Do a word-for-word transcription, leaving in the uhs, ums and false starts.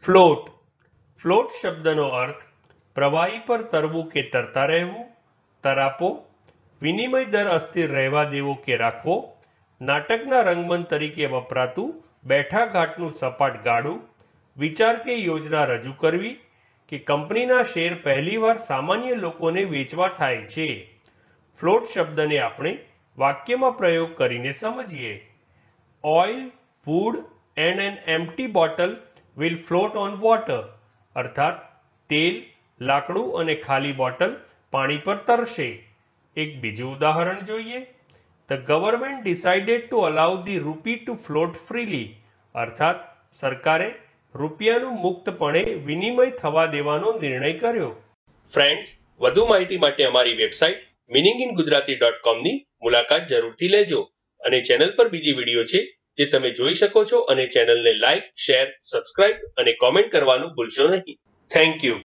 Float float શબ્દનો અર્થ પ્રવાહી પર તરવું કે તરતા રહેવું, તરાપો, વિનિમય દર અસ્થિર રહેવા દેવો કે રાખવો, નાટકના રંગમંચ તરીકે વપરાતું બેઠા ઘાટનું સપાટ ગાડું, વિચાર કે યોજના રજૂ કરવી કે કંપનીના શેર પહેલીવાર સામાન્ય લોકોને વેચવા થાય છે. ફ્લોટ શબ્દને આપણે વાક્યમાં પ્રયોગ કરીને સમજીએ. Oil, wood and an empty bottle will float on water, અર્થાત તેલ, લાકડું અને ખાલી બોટલ પાણી પર તરશે. એક બીજું ઉદાહરણ જોઈએ. The government decided to allow the rupee to float freely, અર્થાત સરકારે રૂપિયાનું મુક્તપણે વિનિમય થવા દેવાનો નિર્ણય કર્યો. ફ્રેન્ડ્સ, વધુ માહિતી માટે અમારી website meaning in Gujarati dot com ની મુલાકાત જરૂરથી લેજો અને ચેનલ પર બીજી વિડીયો છે જે તમે જોઈ શકો છો અને ચેનલને લાઇક, શેર, સબસ્ક્રાઇબ અને કોમેન્ટ કરવાનું ભૂલશો નહીં. Thank you.